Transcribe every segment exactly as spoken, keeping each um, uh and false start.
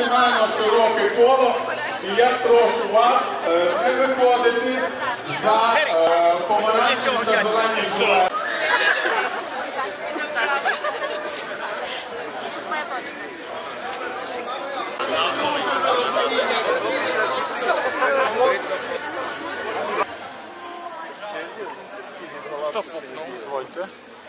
максимально широке коло. І я прошу вас не виходити за помаранчеві та зелені зони. Тут моя точка. Хто попнув? Вольте.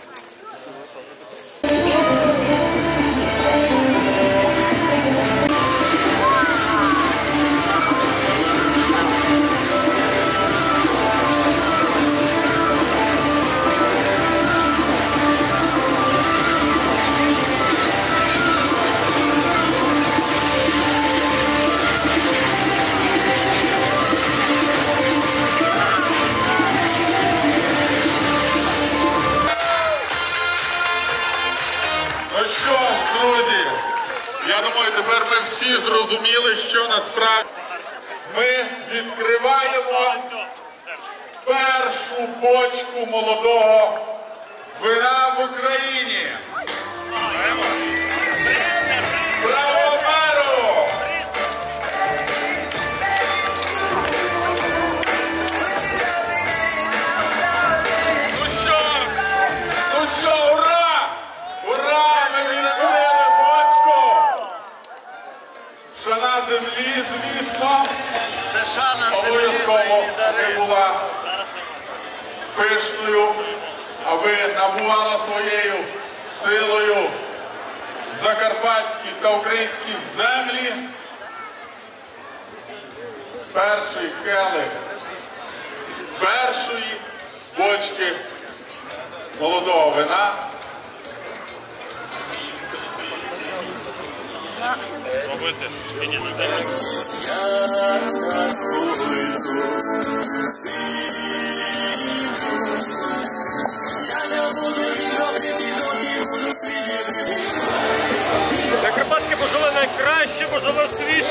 Друзі, я думаю, тепер ми всі зрозуміли, що насправді ми відкриваємо першу бочку молодого вина в Україні. Браво, меру! Ну що? Ну що, ура! Ура! Шана землі, звісно, Це шана землі обов'язково, за її дари. аби була пишною, аби набувала своєю силою закарпатські та українські землі. Перший келих першої бочки молодого вина. Робити, іди на землю. Закарпатське пожили найкраще, пожили в світі.